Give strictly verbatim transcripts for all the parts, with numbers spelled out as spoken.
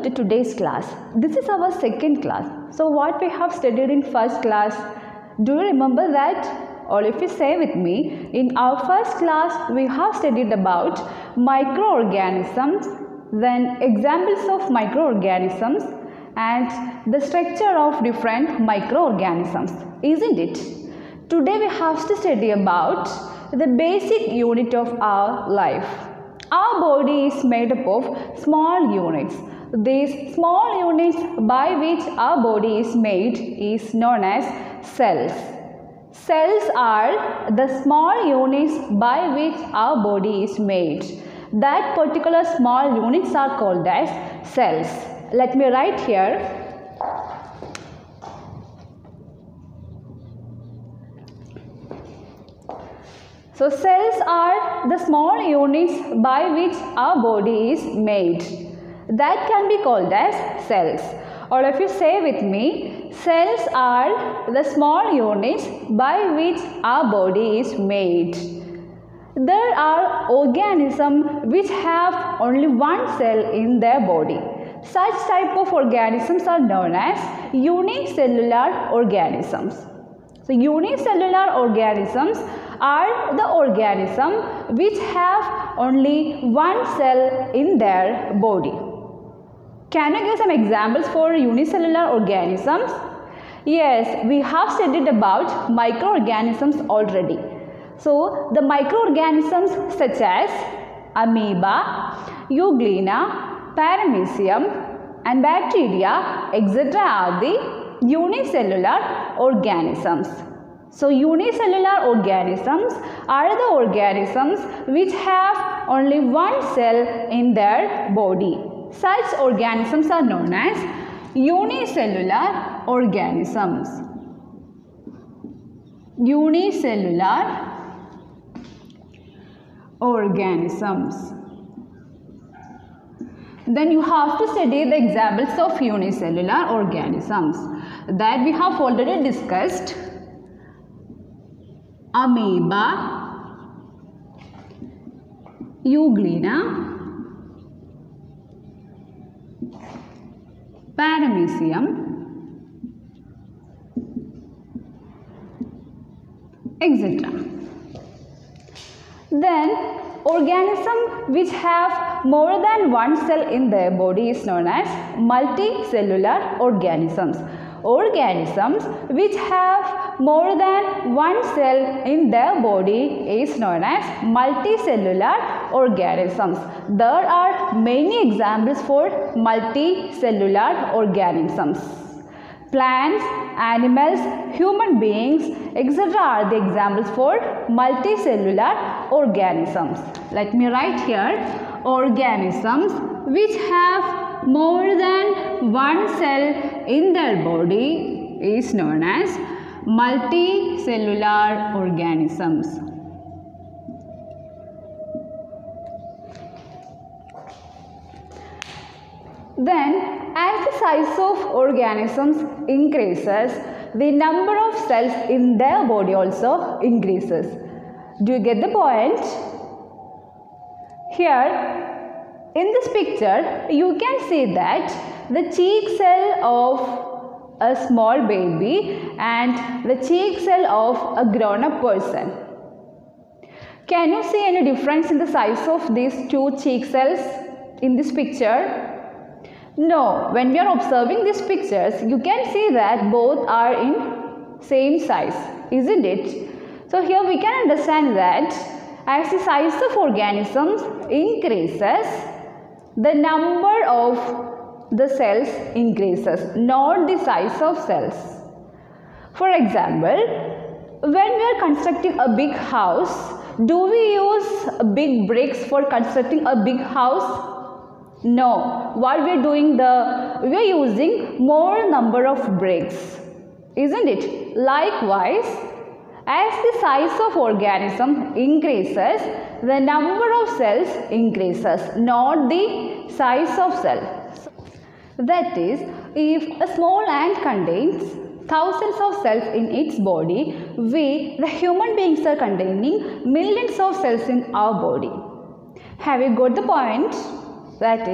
to today's class. This is our second class. So what we have studied in first class, do you remember that? Or if you say with me, in our first class we have studied about microorganisms, then examples of microorganisms and the structure of different microorganisms, isn't it? Today we have to study about the basic unit of our life. Our body is made up of small units. These small units by which our body is made is known as cells. Cells are the small units by which our body is made. That particular small units are called as cells. Let me write here. So cells are the small units by which our body is made. That can be called as cells. Or if you say with me, cells are the small units by which our body is made. There are organisms which have only one cell in their body. Such type of organisms are known as unicellular organisms. So unicellular organisms are the organisms which have only one cell in their body. Can you give some examples for unicellular organisms? Yes, we have studied about microorganisms already. So the microorganisms such as amoeba, euglena, paramecium and bacteria, et cetera are the unicellular organisms. So unicellular organisms are the organisms which have only one cell in their body. Such organisms are known as unicellular organisms. Unicellular organisms. Then you have to study the examples of unicellular organisms that we have already discussed. Amoeba, euglena, paramecium, et cetera. Then organisms which have more than one cell in their body is known as multicellular organisms. Organisms which have more than one cell in their body is known as multicellular organisms. There are many examples for multicellular organisms. Plants, animals, human beings, et cetera are the examples for multicellular organisms. Let me write here, organisms which have more than one cell in their body is known as multicellular organisms. Then, as the size of organisms increases, the number of cells in their body also increases. Do you get the point? Here, in this picture, you can see that the cheek cell of a small baby and the cheek cell of a grown-up person. Can you see any difference in the size of these two cheek cells in this picture? No, when we are observing these pictures, you can see that both are in same size, isn't it? So here we can understand that as the size of organisms increases, the number of the cells increases, not the size of cells. For example, when we are constructing a big house, do we use big bricks for constructing a big house? No. What we are doing, the we are using more number of bricks, isn't it? Likewise, as the size of organism increases, the number of cells increases, not the size of cell. That is, if a small ant contains thousands of cells in its body, we, the human beings, are containing millions of cells in our body. Have you got the point? That is,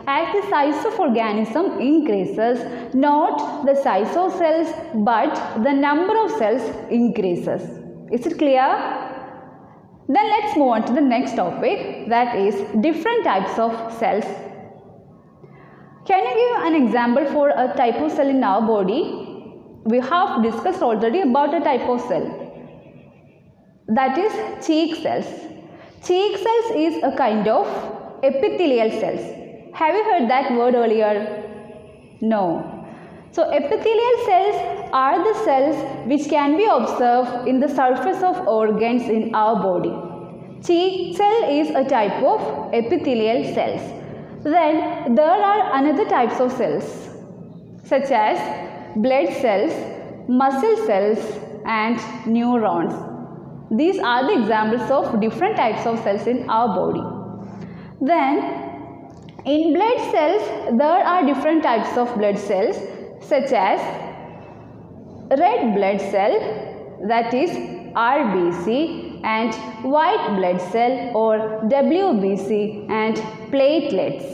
as the size of organism increases, not the size of cells but the number of cells increases. Is it clear? Then let's move on to the next topic, that is different types of cells. Can you give an example for a type of cell in our body? We have discussed already about a type of cell, that is cheek cells. Cheek cells is a kind of epithelial cells. Have you heard that word earlier? No. So epithelial cells are the cells which can be observed in the surface of organs in our body. Cheek cell is a type of epithelial cells. Then there are another types of cells such as blood cells, muscle cells and neurons. These are the examples of different types of cells in our body. Then in blood cells there are different types of blood cells such as red blood cell, that is R B C, and white blood cell or W B C and platelets.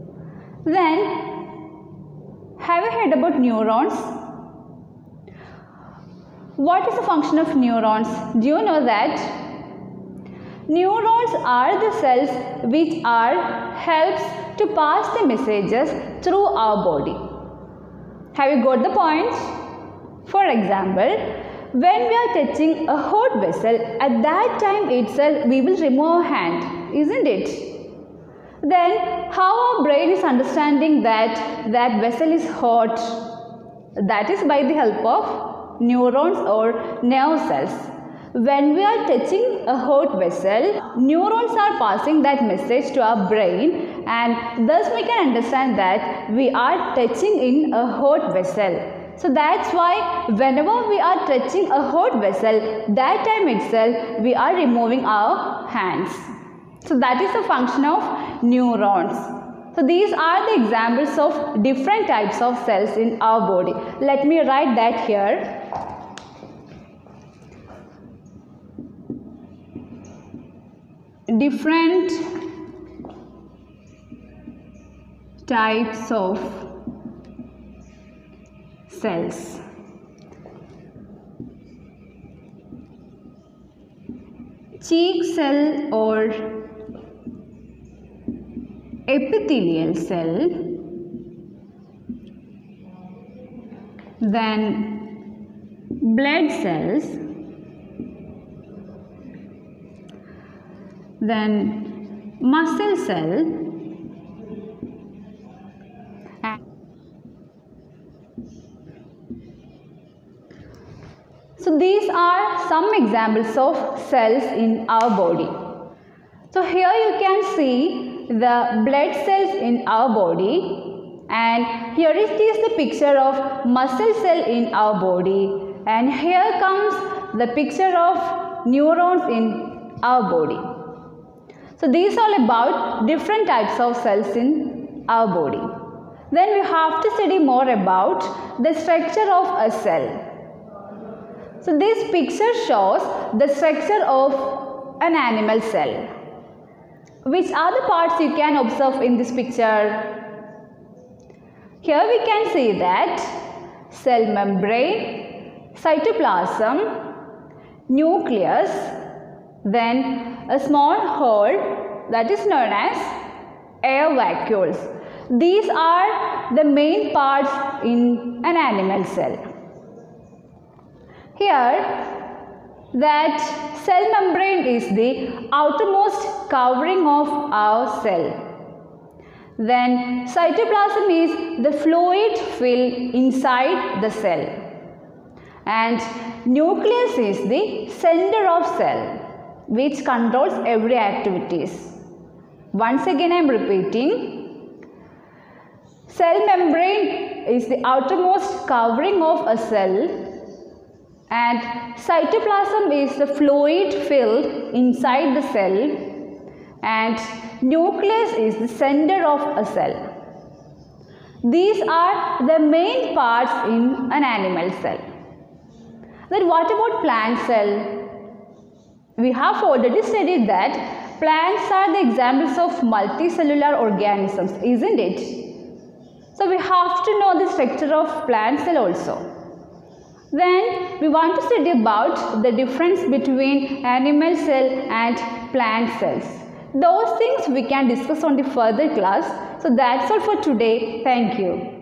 Then have you heard about neurons? What is the function of neurons? Do you know that? Neurons are the cells which are helps to pass the messages through our body. Have you got the point? For example, when we are touching a hot vessel, at that time itself we will remove our hand, isn't it? Then how our brain is understanding that that vessel is hot? That is by the help of neurons or nerve cells. When we are touching a hot vessel, neurons are passing that message to our brain, and thus we can understand that we are touching in a hot vessel. So that's why whenever we are touching a hot vessel, that time itself we are removing our hands. So that is the function of neurons. So these are the examples of different types of cells in our body. Let me write that here. Different types of cells. Cheek cell or epithelial cell, then blood cells, then muscle cell, so these are some examples of cells in our body. So here you can see the blood cells in our body, and here is the picture of muscle cell in our body, and here comes the picture of neurons in our body. So these are about different types of cells in our body. Then we have to study more about the structure of a cell. So this picture shows the structure of an animal cell. Which are the parts you can observe in this picture? Here we can see that cell membrane, cytoplasm, nucleus, then a small hole that is known as air vacuoles. These are the main parts in an animal cell. Here, that cell membrane is the outermost covering of our cell. Then cytoplasm is the fluid filled inside the cell. And nucleus is the center of cell, which controls every activities. Once again I am repeating, cell membrane is the outermost covering of a cell, and cytoplasm is the fluid filled inside the cell, and nucleus is the center of a cell. These are the main parts in an animal cell. Then what about plant cell? We have already studied that plants are the examples of multicellular organisms, isn't it? So we have to know the structure of plant cell also. Then we want to study about the difference between animal cell and plant cells. Those things we can discuss on the further class. So that's all for today. Thank you.